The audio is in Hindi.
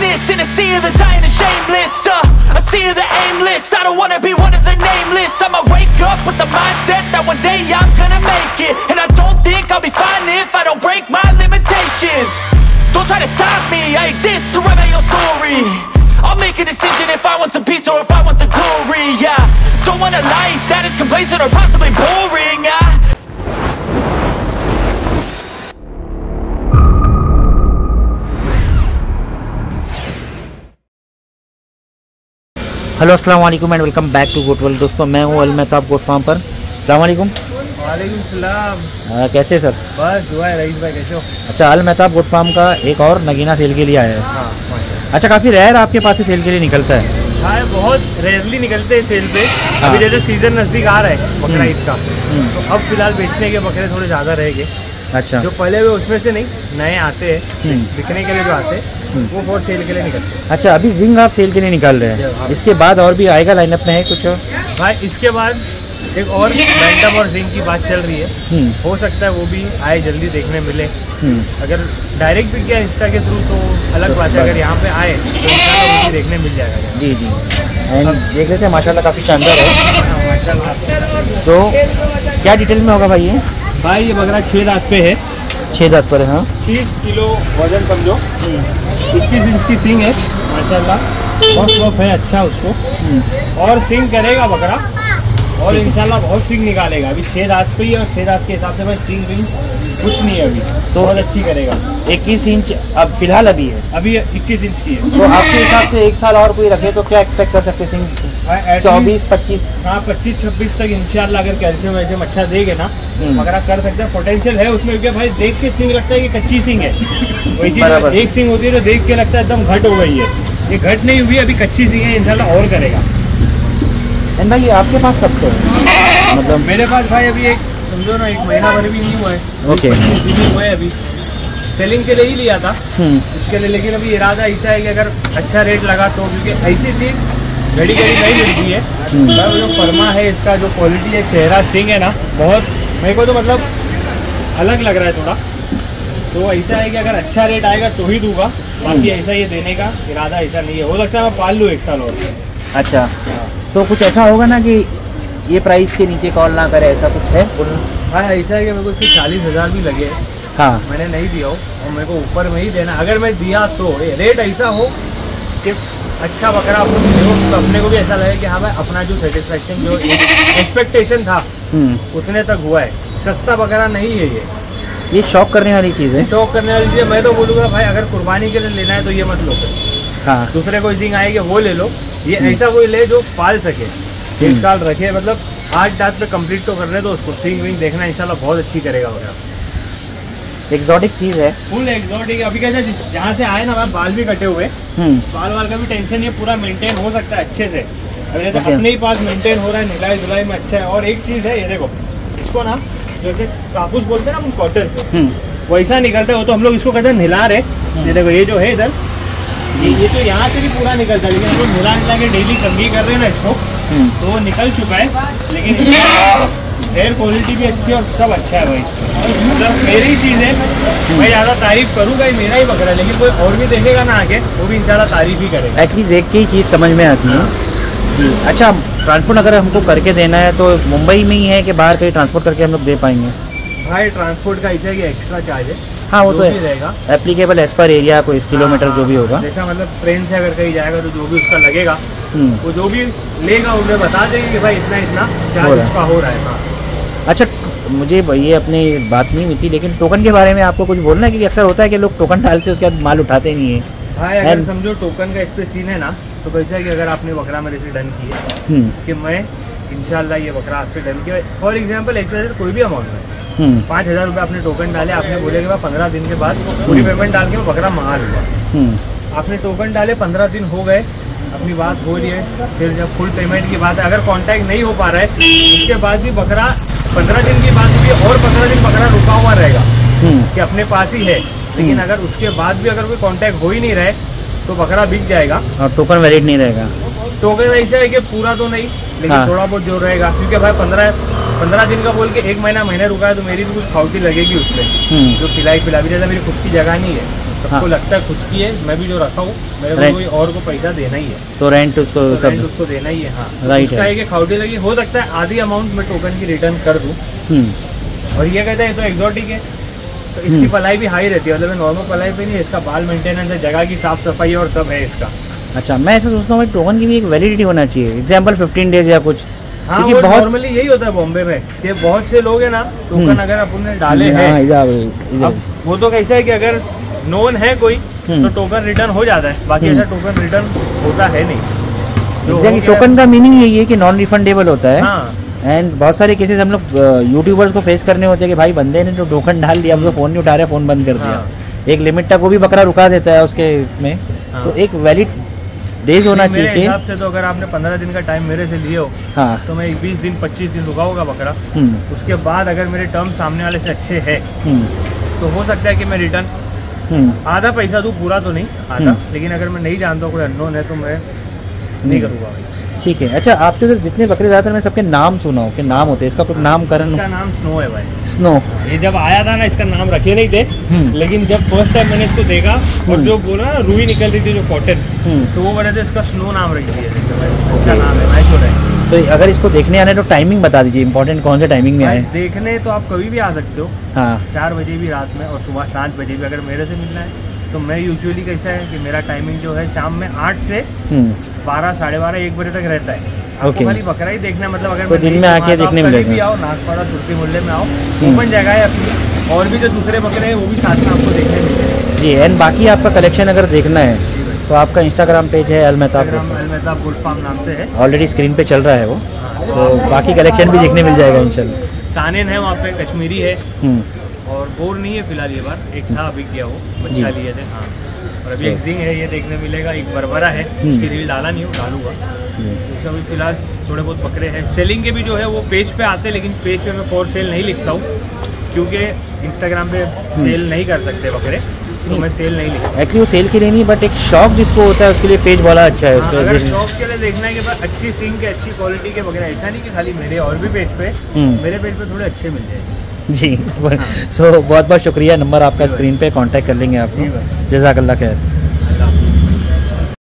greatness in a sea of the dying and shameless. A sea of the aimless. I don't wanna be one of the nameless. I'ma wake up with the mindset that one day I'm gonna make it. And I don't think I'll be fine if I don't break my limitations. Don't try to stop me, I exist to write my own story. I'll make a decision if I want some peace or if I want the glory. Yeah, don't want a life that is complacent or possibly boring. Hello अस्सलाम वालेकुम and welcome back to goat world. दोस्तों मैं हूँ अल मेहताब गोट फार्म पर। अस्सलाम वालेकुम। वालेकुम सलाम। कैसे सर? बस दुआ है रईस भाई, कैसे हो? अच्छा, अल मेहताब गोट फार्म का एक और नगीना सेल के लिए आया है। हाँ, अच्छा, काफ़ी रेयर आपके पास से सेल के लिए निकलता है? हाँ, बहुत रेयरली निकलते हैं सेल पे। हाँ। अभी जैसे सीजन नज़दीक आ रहा है बकरा ईद का, तो अब फिलहाल बेचने के बकरे थोड़े ज़्यादा रहेंगे। अच्छा, जो पहले हुए उसमें से नहीं, नए आते हैं बिकने के लिए, जो आते हैं वो फॉर सेल के लिए निकलते हैं। अच्छा, अभी जिंग आप सेल के लिए निकाल रहे हैं, इसके बाद और भी आएगा लाइनअप में है कुछ? भाई इसके बाद एक और बैंटम और जिंग की बात चल रही है, हो सकता है वो भी आए, जल्दी देखने मिले। अगर डायरेक्ट भी किया इंस्टा के थ्रू तो अलग बात है, अगर यहाँ पे आए तो इंस्टा वो भी देखने मिल जाएगा। जी जी, एंड देख लेते हैं, माशाल्लाह काफ़ी शानदार है माशाल्लाह। तो क्या डिटेल में होगा भाई ये? भाई ये बकरा 6 दांत पे है। 6 दांत पर है। हाँ, 30 किलो वजन समझो। 21 इंच की सींग है माशाल्लाह, बहुत सॉफ्ट है, अच्छा उसको और सींग करेगा बकरा और इंशाल्लाह बहुत सींग निकालेगा। अभी 6 दांत पे ही है और 6 दांत के हिसाब से भाई सींग विंग कुछ नहीं है अभी, तो बहुत अच्छी करेगा। 21 इंच अब फिलहाल अभी है, अभी 21 इंच की है। तो आपके हिसाब से एक साल और कोई रखे तो क्या एक्सपेक्ट कर सकते हैं? 24-25? हाँ, 25-26 तक इंशाल्लाह अगर कैल्शियम वैल्शियम अच्छा देंगे ना बकरा कर सकते हैं। पोटेंशियल है उसमें, क्योंकि भाई देख के सींग लगता है कि कच्ची सींग है, वैसी एक सींग होती है तो देख के लगता है एकदम घट हो गई है, ये घट नहीं हुई, अभी कच्ची सींग है, इंशाल्लाह और करेगा। एंड भाई आपके पास कब से है? मतलब मेरे पास भाई अभी एक समझो ना, 1 महीना भर भी नहीं हुआ है। ओके, हुआ है अभी, सेलिंग के लिए ही लिया था इसके लिए, लेकिन अभी इरादा ऐसा है कि अगर अच्छा रेट लगा तो, क्योंकि ऐसी चीज़ घड़ी घड़ी नहीं मिलती है। जो फर्मा है इसका, जो क्वालिटी है, चेहरा सिंग है ना, बहुत मेरे को तो मतलब अलग लग रहा है थोड़ा, तो ऐसा है कि अगर अच्छा रेट आएगा तो ही दूंगा, बाकी ऐसा ये देने का इरादा ऐसा नहीं है। हो सकता है मैं पाल लूँ 1 साल और। अच्छा, तो कुछ ऐसा होगा ना कि ये प्राइस के नीचे कॉल ना करे, ऐसा कुछ है? हाँ, ऐसा है कि मेरे को इसके 40,000 भी लगे। हाँ, मैंने नहीं दिया हो और मेरे को ऊपर में ही देना। अगर मैं दिया तो रेट ऐसा हो कि अच्छा बकरा आपको मिले, तो अपने को भी ऐसा लगे कि हाँ भाई अपना जो सेटिस्फेक्शन, जो एक्सपेक्टेशन था उतने तक हुआ है। सस्ता बकरा नहीं है ये शौक करने वाली चीज़ है। शौक करने वाली चीज़ है। मैं तो बोलूँगा भाई अगर कुर्बानी के लिए लेना है तो ये मत लो, हाँ, दूसरे कोई जिंग आएगी वो ले लो। ये ऐसा कोई ले जो पाल सके, 1 साल रखे, मतलब 8 दांत पे कंप्लीट तो करने दो उसको, सींग विंग देखना इंशाल्लाह बहुत अच्छी करेगा वगैरह। एक्सोटिक चीज़ है, फुल एक्सोटिक। अभी कैसे जहाँ से आए ना भाई, बाल भी कटे हुए, बाल वाल का भी टेंशन नहीं, पूरा मेंटेन हो सकता है अच्छे से। अभी तो अपने ही पास मेंटेन हो रहा है, निलाई धुलाई में अच्छा है। और एक चीज़ है, ये देखो इसको ना जैसे कापूस बोलते हैं ना कॉटन, वैसा निकलता है वो, तो हम लोग इसको कहते हैं निलार है। ये देखो ये जो है इधर, ये तो यहाँ से भी पूरा निकलता है, लेकिन हम लोग मिला के डेली कंघी कर रहे हैं ना इसको, तो वो निकल चुका है। लेकिन हेयर क्वालिटी भी अच्छी है और सब अच्छा है भाई, मतलब मेरी चीज़ है। मैं ज़्यादा तारीफ करूँगा, मेरा ही बकरा है, लेकिन कोई और भी देखेगा ना आगे वो भी इंशाल्लाह तारीफ ही करेगा। एक्चुअली देख के ही चीज़ समझ में आती है जी। अच्छा, ट्रांसपोर्ट अगर हमको करके देना है तो मुंबई में ही है कि बाहर कहीं ट्रांसपोर्ट करके हम लोग दे पाएंगे? भाई ट्रांसपोर्ट का ऐसा है कि एक्स्ट्रा चार्ज है। हाँ, वो तो रहेगा एप्लीकेबल एज पर एरिया, कोई किलोमीटर जो भी होगा, जैसा मतलब ट्रेन से अगर कहीं जाएगा तो जो भी उसका लगेगा वो जो भी लेगा उन्हें बता देंगे कि भाई इतना इतना चार्ज उसका हो रहा है। अच्छा, मुझे ये अपनी बात नहीं हुई थी, लेकिन टोकन के बारे में आपको कुछ बोलना है? क्योंकि अक्सर होता है कि लोग टोकन डालते हैं उसके बाद माल उठाते नहीं है। भाई अगर समझो टोकन का इस पे सीन है ना, तो कैसा है कि अगर आपने बकरा मेरे से डन किया कि मैं इंशाल्लाह ये बकरा आपसे डन किया, फॉर एग्जाम्पल कोई भी अमाउंट में 5,000 रुपये आपने टोकन डाले, आपने बोले कि मैं 15 दिन के बाद पूरी पेमेंट डाल के मैं बकरा मंगा लूँगा। आपने टोकन डाले, 15 दिन हो गए, अपनी बात हो रही है, फिर जब फुल पेमेंट की बात है, अगर कांटेक्ट नहीं हो पा रहा है उसके बाद भी बकरा 15 दिन की बात भी और 15 दिन बकरा रुका हुआ रहेगा कि अपने पास ही है। लेकिन अगर उसके बाद भी अगर कोई कांटेक्ट हो ही नहीं रहे तो बकरा बिक जाएगा और टोकन वैलिड नहीं रहेगा। टोकन ऐसा है कि पूरा तो नहीं, लेकिन थोड़ा बहुत जो रहेगा, क्योंकि भाई 15 दिन का बोल के 1 महीना रुका है तो मेरी भी कुछ खाउटी लगेगी उसमें, जो खिलाई पिलाई। जैसा मेरी खुद की जगह नहीं है सबको लगता है खुद की है, मैं भी जो रखा हूँ मेरे को कोई और को पैसा देना ही है, तो रेंट उसको तो रेंट उसको देना ही है। हाँ राइट उसका है कि खाउटी लगी, हो सकता है आधी अमाउंट में टोकन की रिटर्न कर दूँ। और ये कहते हैं तो एक्सोटिक है, तो इसकी पलाई भी हाई रहती है, मतलब नॉर्मल पलाई पे नहीं है, इसका बाल मेंटेनेंस है, जगह की साफ सफाई और सब है इसका। अच्छा, मैं ऐसा सोचता हूँ टोकन की भी एक वैलिडिटी होना चाहिए, एग्जाम्पल 15 डेज या कुछ। हाँ वो बहुत नॉर्मली यही होता है बॉम्बे में कि बहुत से लोग हैं ना टोकन अगर अपन ने डाले हैं, अब वो तो कैसा है कि अगर नोन है कोई तो टोकन रिटर्न हो जाता है, बाकी ऐसा टोकन रिटर्न होता है नहीं। टोकन का मीनिंग यही है कि नॉन रिफंडेबल होता है। हाँ। एंड बहुत सारे केसेस हम लोग यूट्यूबर्स को फेस करने होते हैं कि भाई बंदे ने तो टोकन डाल दिया, अब तो फ़ोन नहीं उठा रहे, फ़ोन बंद कर दिया। एक लिमिट तक वो भी बकरा रुका देता है उसके में। तो एक वैलिड डेज होना चाहिए। मेरे हिसाब से तो अगर आपने 15 दिन का टाइम मेरे से लिए हो, हाँ, तो मैं 20 दिन 25 दिन रुका होगा बकरा। उसके बाद अगर मेरे टर्म सामने वाले से अच्छे हैं तो हो सकता है कि मैं रिटर्न आधा पैसा दूँ, पूरा तो नहीं आधा, लेकिन अगर मैं नहीं जानता हूँ कोई अननोन है तो मैं नहीं करूँगा भाई। ठीक है। अच्छा, आपके इधर जितने बकरे ज़्यादातर मैं सबके नाम सुना हूँ कि नाम होते हैं, इसका कुछ नामकरण? इसका नाम स्नो है भाई। स्नो। ये जब आया था ना इसका नाम रखे नहीं थे, लेकिन जब फर्स्ट टाइम मैंने इसको देखा और जो बोला ना रुई निकल रही थी जो कॉटन, तो वो बोले थे इसका स्नो नाम रख दिया। अच्छा नाम है, मैच हो रहा है। तो अगर इसको देखने आने तो टाइमिंग बता दीजिए, इंपॉर्टेंट कौन से टाइमिंग में आए? देखने तो आप कभी भी आ सकते हो। हाँ 4 बजे भी रात में और सुबह 7 बजे भी अगर मेरे से मिलना है तो मैं यूजुअली कैसा है कि मेरा टाइमिंग जो है शाम में 8 से 12, 12:30, 1 बजे तक रहता है। आपको खाली बकरा ही देखना है, मतलब अगर तो दिन में आके देखने मिलेगा। भी आओ, नागपाड़ा सुरती मोहल्ले में आओ, ओपन जगह है अपनी, और भी जो दूसरे बकरे हैं वो भी साथ में आपको देखने मिलेंगे जी। एंड बाकी आपका कलेक्शन अगर देखना है तो आपका इंस्टाग्राम पेज है अलमेहताब बुल फार्म नाम से है, ऑलरेडी स्क्रीन पे चल रहा है वो, तो बाकी कलेक्शन भी देखने मिल जाएगा इंशाल्लाह। सानेन है वहाँ पे, कश्मीरी है और बोर नहीं है फिलहाल, ये बार एक था अभी किया वो बच्चा लिए थे। हाँ और अभी एक जिंग है, ये देखने मिलेगा। एक बरबरा है, उसकी रील डाला नहीं हो, डालूंगा। तो अभी फिलहाल थोड़े बहुत बकरे हैं। सेलिंग के भी जो है वो पेज पे आते हैं, लेकिन पेज पे मैं फॉर सेल नहीं लिखता हूँ क्योंकि इंस्टाग्राम पे सेल नहीं कर सकते बकरे, तो मैं सेल नहीं लिखता। एक्चुअली वो सेल के लिए नहीं, बट एक शौक जिसको होता है उसके लिए पेज वाला अच्छा है। उसका अगर शौक के लिए देखना है कि भाई अच्छी सिंग के, अच्छी क्वालिटी के बकरे, ऐसा नहीं कि खाली मेरे और भी पेज पे, मेरे पेज पे थोड़े अच्छे मिल जाएंगे जी। सो बहुत बहुत शुक्रिया, नंबर आपका स्क्रीन पे, कांटेक्ट कर लेंगे आपको। जज़ाकल्लाह खैर।